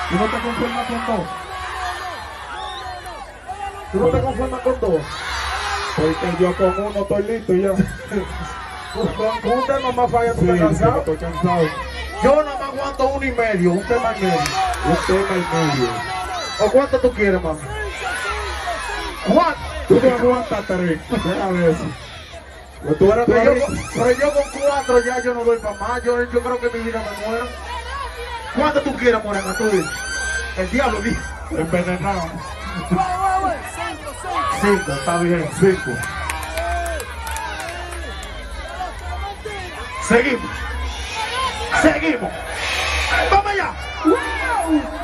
¿Tú no te conformas con dos? ¿Tú no te conformas con dos? Porque yo con uno estoy listo ya. Con un tema más falla, ¿tú estás cansado? Estoy cansado. Yo no me aguanto 1,5, un tema y medio. Un tema y medio. ¿O cuánto tú quieres, mamá? ¿Cuánto? Tú te aguantas 3. Déjame eso. Tú eres Pero yo con 4 ya yo no doy para más. Yo creo que mi vida me muero. ¿Cuánto tú quieres, morena? Tú dices. El diablo dice. envenenado. 5, está bien. 5. Seguimos. Seguimos. ¡Vamos allá!